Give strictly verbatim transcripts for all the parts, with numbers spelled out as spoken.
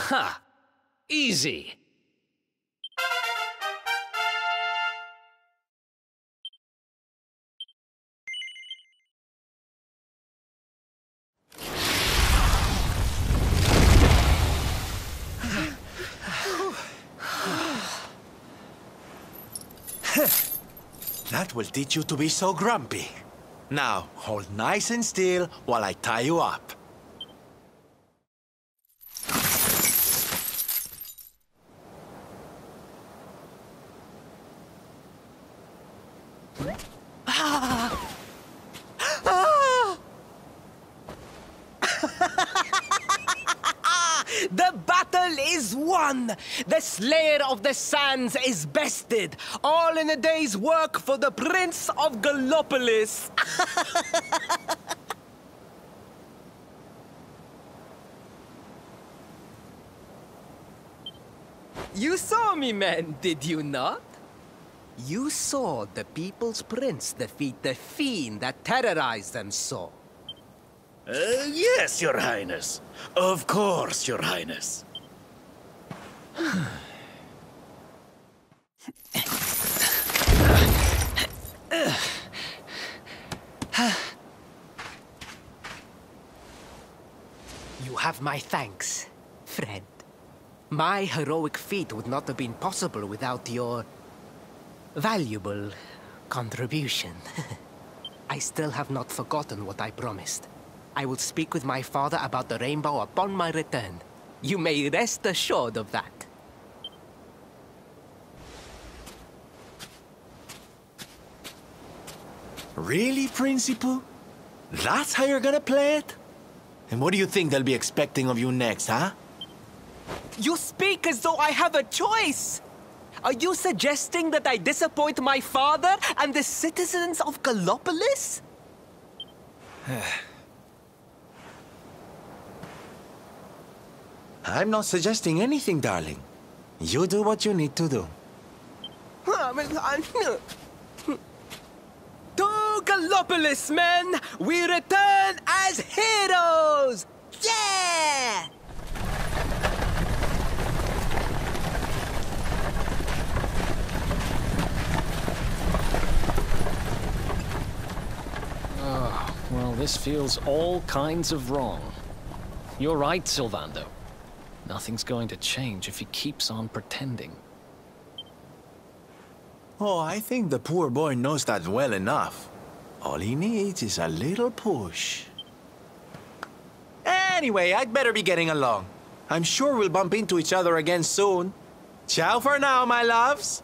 Ha! Easy. That will teach you to be so grumpy. Now, hold nice and still while I tie you up. Ah! Ah! The battle is won! The Slayer of the Sands is bested! All in a day's work for the Prince of Gallopolis! You saw me, men, did you not? You saw the People's Prince defeat the fiend that terrorized them so. Uh, yes, Your Highness. Of course, Your Highness. You have my thanks, friend. My heroic feat would not have been possible without your valuable contribution. I still have not forgotten what I promised. I will speak with my father about the rainbow upon my return. You may rest assured of that. Really, Principal? That's how you're gonna play it? And what do you think they'll be expecting of you next, huh? You speak as though I have a choice! Are you suggesting that I disappoint my father and the citizens of Gallopolis? I'm not suggesting anything, darling. You do what you need to do. To Gallopolis, men! We return as heroes! Yeah! Oh, well, this feels all kinds of wrong. You're right, Sylvando. Nothing's going to change if he keeps on pretending. Oh, I think the poor boy knows that well enough. All he needs is a little push. Anyway, I'd better be getting along. I'm sure we'll bump into each other again soon. Ciao for now, my loves.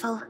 beautiful.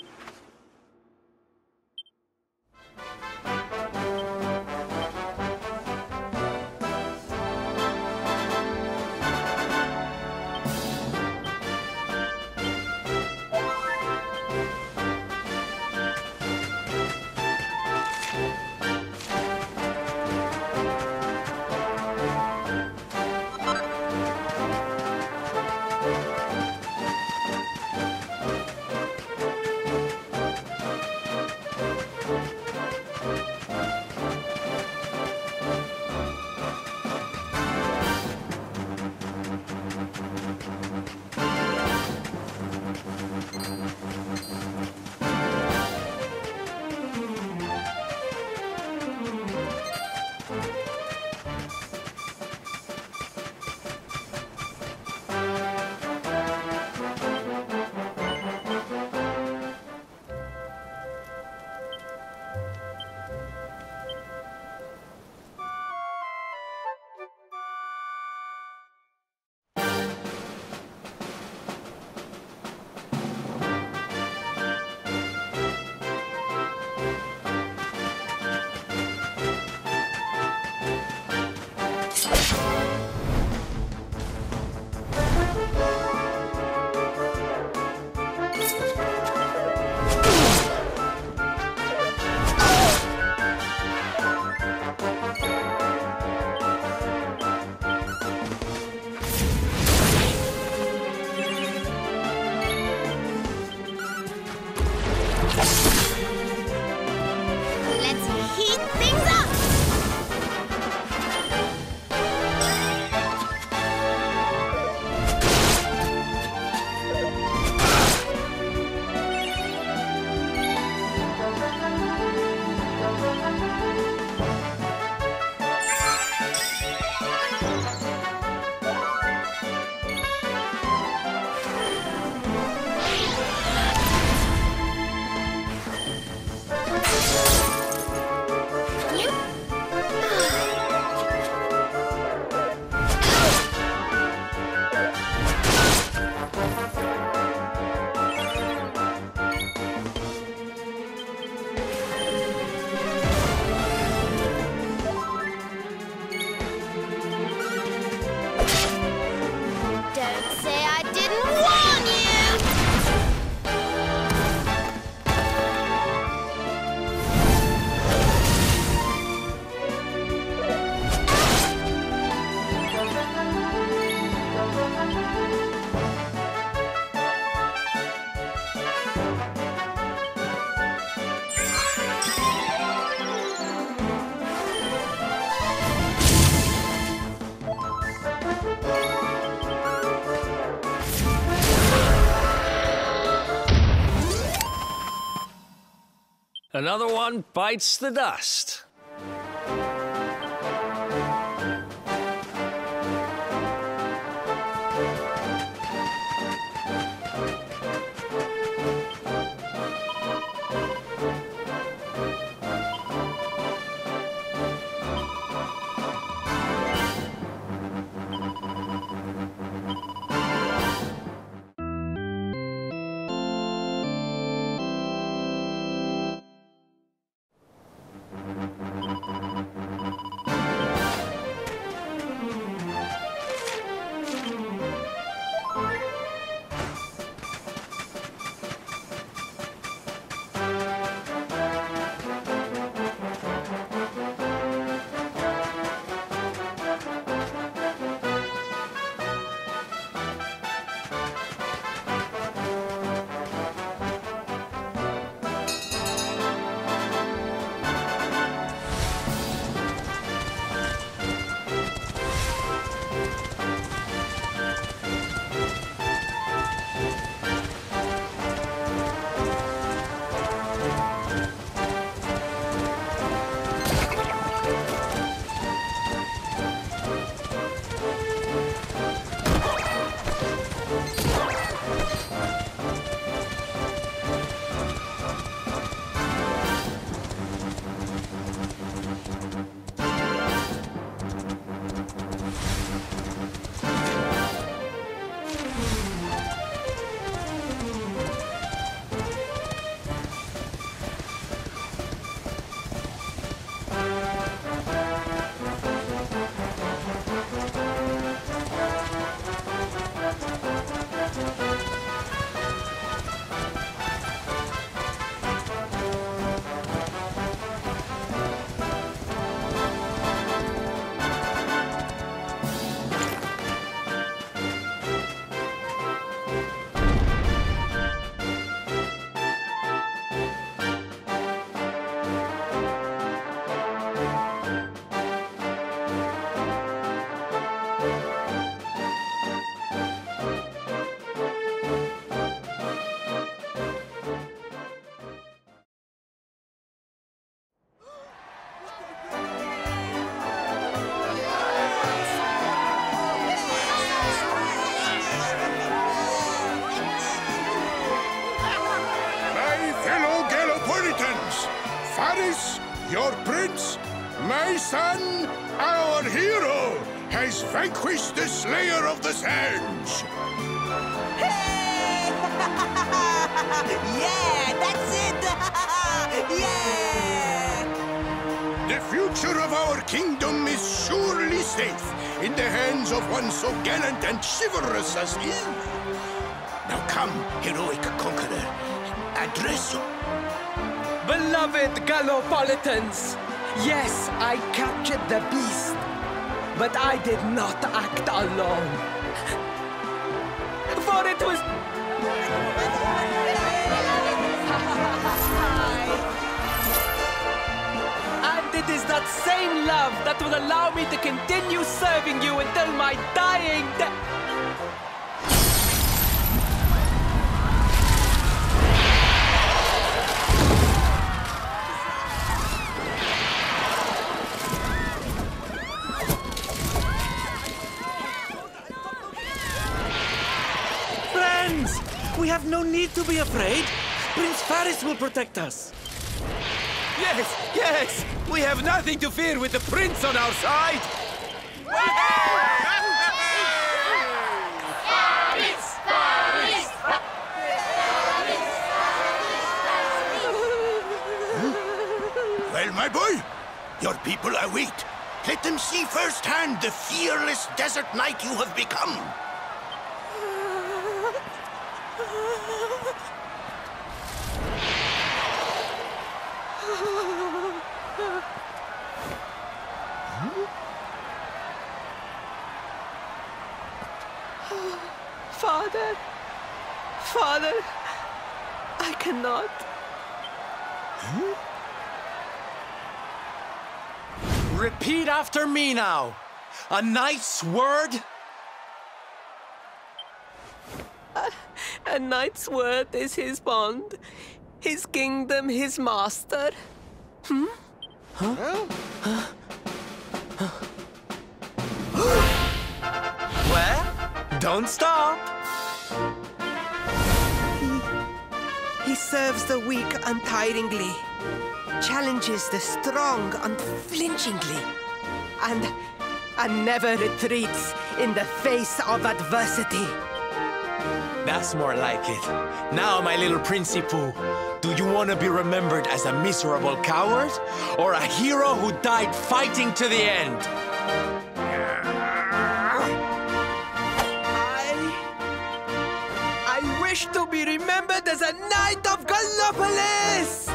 Another one bites the dust. Your prince, my son, our hero, has vanquished the Slayer of the Sands. Hey! Yeah, that's it! Yeah! The future of our kingdom is surely safe in the hands of one so gallant and chivalrous as he. Now come, heroic conqueror, address you. Beloved Gallopolitans, yes, I captured the beast, but I did not act alone. For it was... And it is that same love that will allow me to continue serving you until my dying day. We have no need to be afraid. Prince Faris will protect us. Yes, yes! We have nothing to fear with the prince on our side! Well, my boy, your people await. Let them see firsthand the fearless desert knight you have become. Father, Father, I cannot. Hmm? Repeat after me now. A knight's word? Uh, a knight's word is his bond, his kingdom, his master. Hmm? Huh? Huh? Well, don't stop. He, he serves the weak untiringly, challenges the strong unflinchingly, and, and never retreats in the face of adversity. That's more like it. Now, my little Princey Pooh, do you want to be remembered as a miserable coward or a hero who died fighting to the end? I wish to be remembered as a knight of Gallopolis!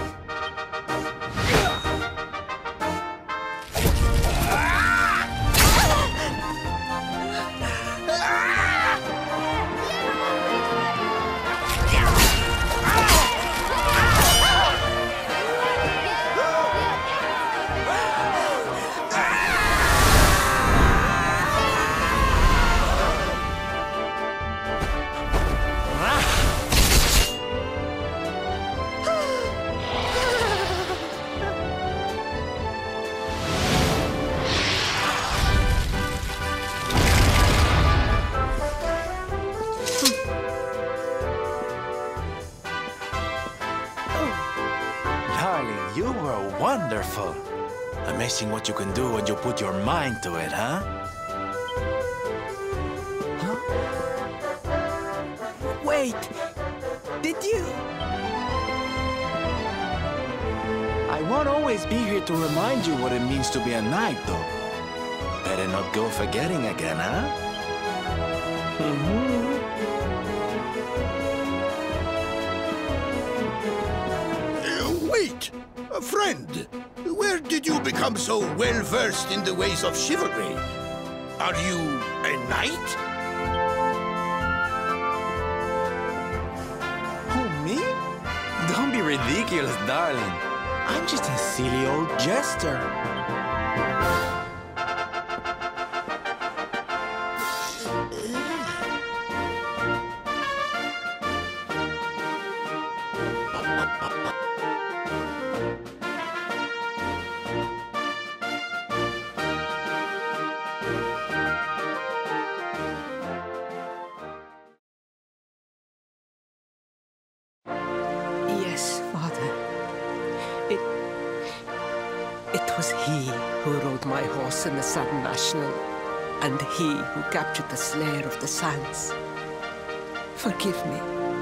You were wonderful. Amazing what you can do when you put your mind to it, huh? Huh? Wait, did you? I won't always be here to remind you what it means to be a knight, though. Better not go forgetting again, huh? Mm-hmm. Wait! A friend! Where did you become so well-versed in the ways of chivalry? Are you a knight? Who, me? Don't be ridiculous, darling. I'm just a silly old jester. was he who rode my horse in the Sun National, and he who captured the Slayer of the Sands. Forgive me.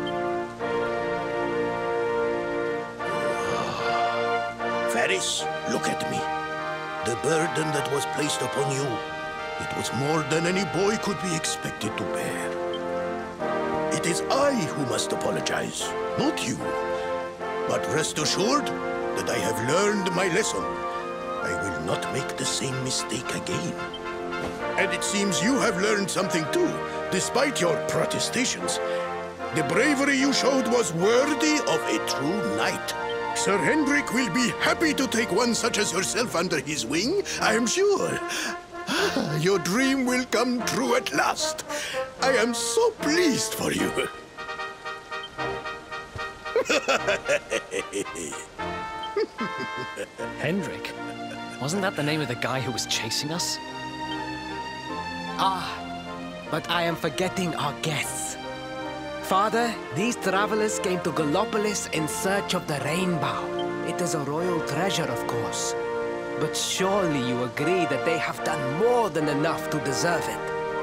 Varys, look at me. The burden that was placed upon you, it was more than any boy could be expected to bear. It is I who must apologize, not you. But rest assured that I have learned my lesson. I will not make the same mistake again. And it seems you have learned something too, despite your protestations. The bravery you showed was worthy of a true knight. Sir Hendrik will be happy to take one such as yourself under his wing, I am sure. Your dream will come true at last. I am so pleased for you. Hendrik? Wasn't that the name of the guy who was chasing us? Ah, but I am forgetting our guests. Father, these travelers came to Gallopolis in search of the Rainbow. It is a royal treasure, of course. But surely you agree that they have done more than enough to deserve it.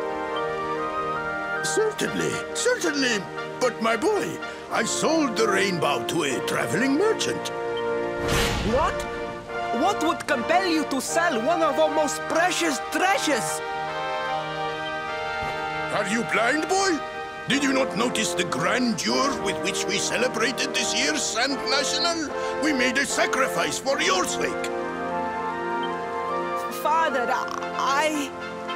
Certainly, certainly. But my boy, I sold the Rainbow to a traveling merchant. What? What would compel you to sell one of our most precious treasures? Are you blind, boy? Did you not notice the grandeur with which we celebrated this year's Sand National? We made a sacrifice for your sake. Father, I...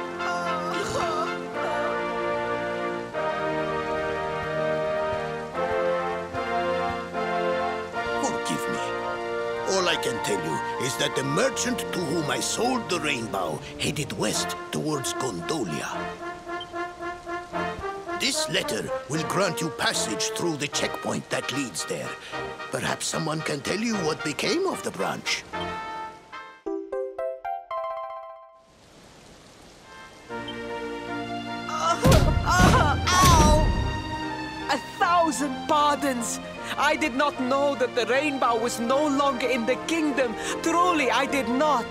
Forgive me. All I can tell you is that the merchant to whom I sold the Rainbow headed west towards Gondolia. This letter will grant you passage through the checkpoint that leads there. Perhaps someone can tell you what became of the branch. A thousand pardons! I did not know that the Rainbow was no longer in the kingdom. Truly, I did not.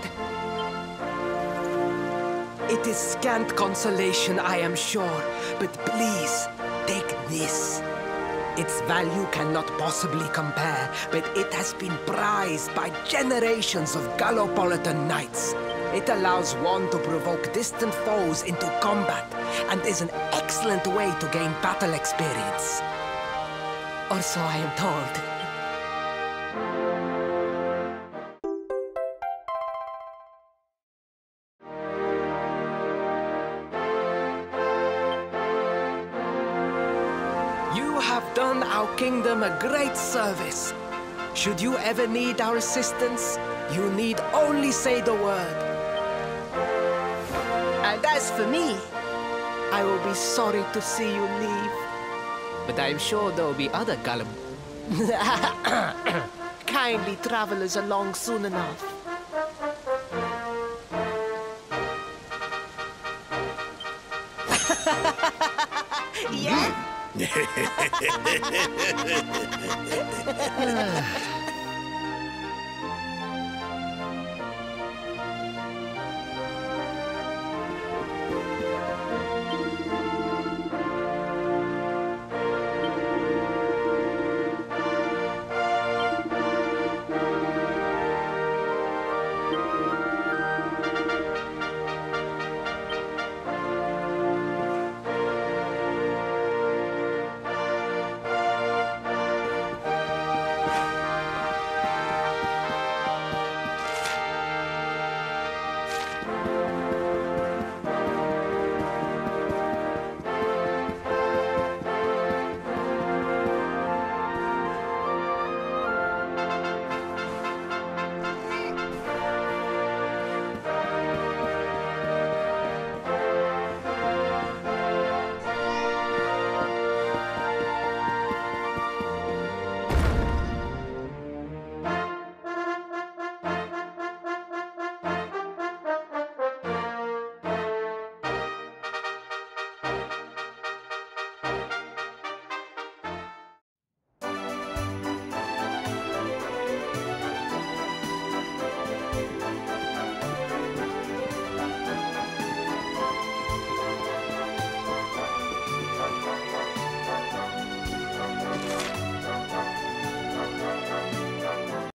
It is scant consolation, I am sure. But please, take this. Its value cannot possibly compare, but it has been prized by generations of Gallopolitan knights. It allows one to provoke distant foes into combat, and is an excellent way to gain battle experience. Or so I am told. You have done our kingdom a great service. Should you ever need our assistance, you need only say the word. And as for me, I will be sorry to see you leave. But I am sure there will be other Gollum... kindly travelers along soon enough. Yeah?